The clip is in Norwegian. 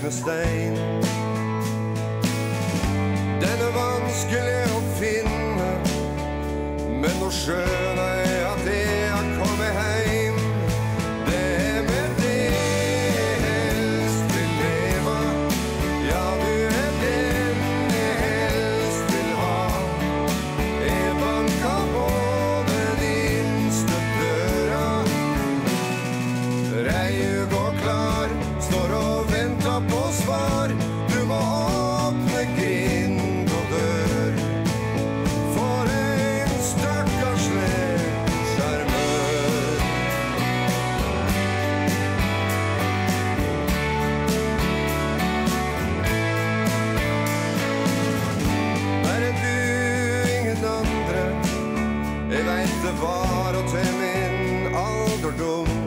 med stein. Den vanskelig å finne, men nå skjønner jeg at jeg har kommet heim. Det med det helst vil leve, ja, du den jeg helst vil ha. Jeg banker på den innste døra, reier går klar, står og venter på svar. Du må åpne grind og dør, for en stakkarslig sjarmør. Bare du, ingen andre, jeg vet det var og til min alderdom.